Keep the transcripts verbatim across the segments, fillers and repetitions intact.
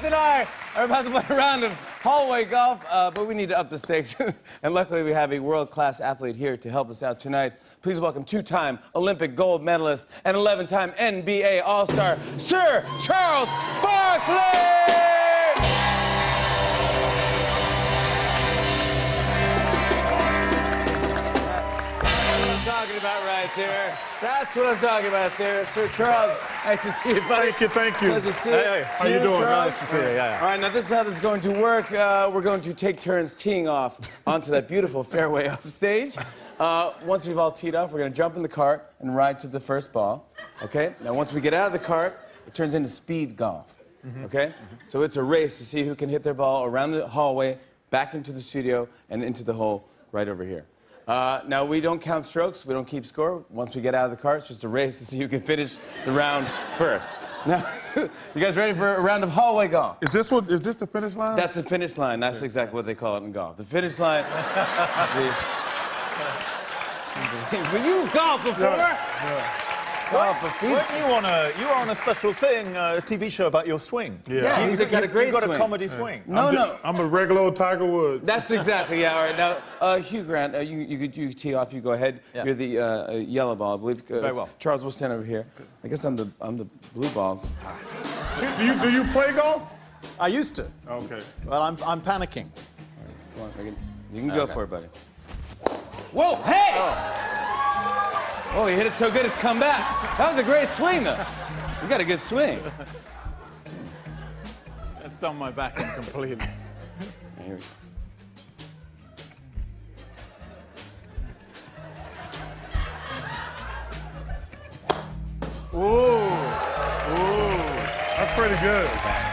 and I are about to play a round of hallway golf, uh, but we need to up the stakes. And luckily, we have a world-class athlete here to help us out tonight. Please welcome two-time Olympic gold medalist and eleven-time N B A All-Star, Sir Charles Barkley! Talking about right there. That's what I'm talking about there. Sir Charles, nice to see you, buddy. Thank you, thank you. Nice to see you. Hey, hey. How you doing? Charles? Nice to see you, yeah, yeah. All right, now this is how this is going to work. Uh, we're going to take turns teeing off onto that beautiful fairway upstage. Uh, once we've all teed off, we're going to jump in the cart and ride to the first ball. Okay? Now, once we get out of the cart, it turns into speed golf. Mm-hmm. Okay? Mm-hmm. So it's a race to see who can hit their ball around the hallway, back into the studio, and into the hole right over here. Uh, now, we don't count strokes. We don't keep score. Once we get out of the car, it's just a race to see who can finish the round first. Now, you guys ready for a round of hallway golf? Is this what? Is this the finish line? That's the finish line. That's exactly what they call it in golf. The finish line. the... Will you golf before? Yeah, yeah. Golf before. Weren't you on a, you were on a special thing, uh, a T V show about your swing? Yeah, yeah you, he's got a great you got swing. a comedy swing. No, I'm no. Just, I'm a regular old Tiger Woods. That's exactly, yeah, all right. Now, uh, Hugh Grant, uh, you, you could you tee off, you go ahead. Yeah. You're the uh, yellow ball, I believe. Uh, Very well. Charles, we'll stand over here. I guess I'm the, I'm the blue balls. Do you, do you play golf? I used to. Okay. Well, I'm, I'm panicking. Come on, Megan. You can go Okay. for it, buddy. Whoa, hey! Oh. Oh, you hit it so good it's come back. That was a great swing, though. You got a good swing. That's done my back in completely. Here we go. Ooh. Ooh. That's pretty good.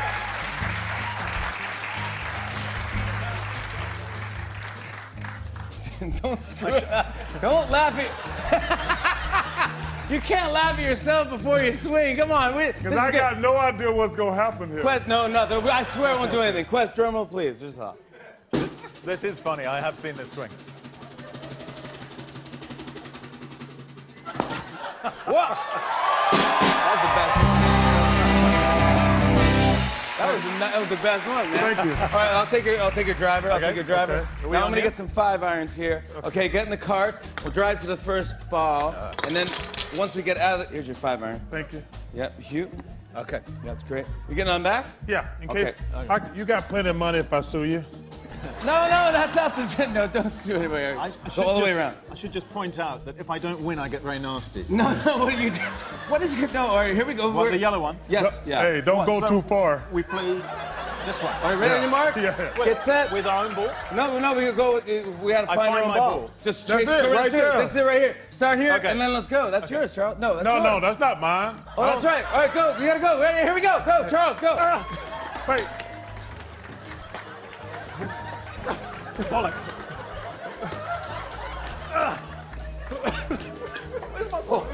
Don't screw it up. Don't laugh at... You can't laugh at yourself before you swing. Come on. Because I got no idea what's going to happen here. Quest, no, nothing. I swear I won't do anything. Quest, drum roll, please. Just stop. This is funny. I have seen this swing. Whoa! That was the best. That was the, that was the best one, man. Thank you. All right, I'll take your, I'll take your driver. I'll Okay, take your driver. okay. So we Now on I'm gonna here? get some five irons here. Okay. okay, get in the cart. We'll drive to the first ball, uh, and then once we get out of the, here's your five iron. Thank you. Yep, Hugh. Okay. That's great. You getting on back? Yeah, in Okay. case. I, you got plenty of money if I sue you. No, no, that's not the. No, don't sue anybody. I, I Go should all the just, way around. I should just point out that if I don't win, I get very nasty. No, no, what are you doing? What is it? No, all right, here we go. Well, We're- the yellow one. Yes, yeah. Hey, don't What, go so too far. We play this one. All right, ready on your mark? Yeah. With- Get set. With our own ball. No, no, we go. With, we had to I find, find our own my ball. ball. Just That's chase it, go right through. there. This is it right here. Start here, Okay. and then let's go. That's yours, Charles. No, that's No, yours. no, that's not mine. Oh, that's right. All right, go. You gotta go. Ready? Here we go. Go, Charles. Go. Wait. Bollocks. Where's my ball?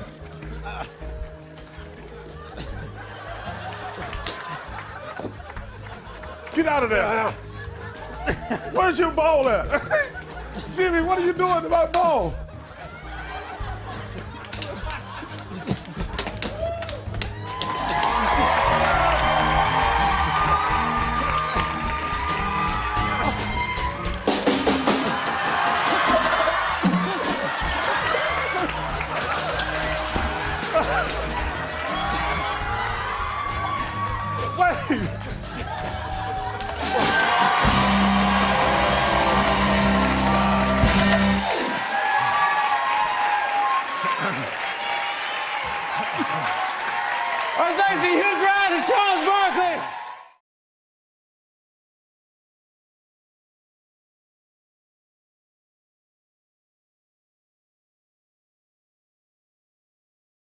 Get out of there. Where's your ball at? Jimmy, what are you doing to my ball? Wait. All right, thanks to Hugh Grant and Charles Barkley.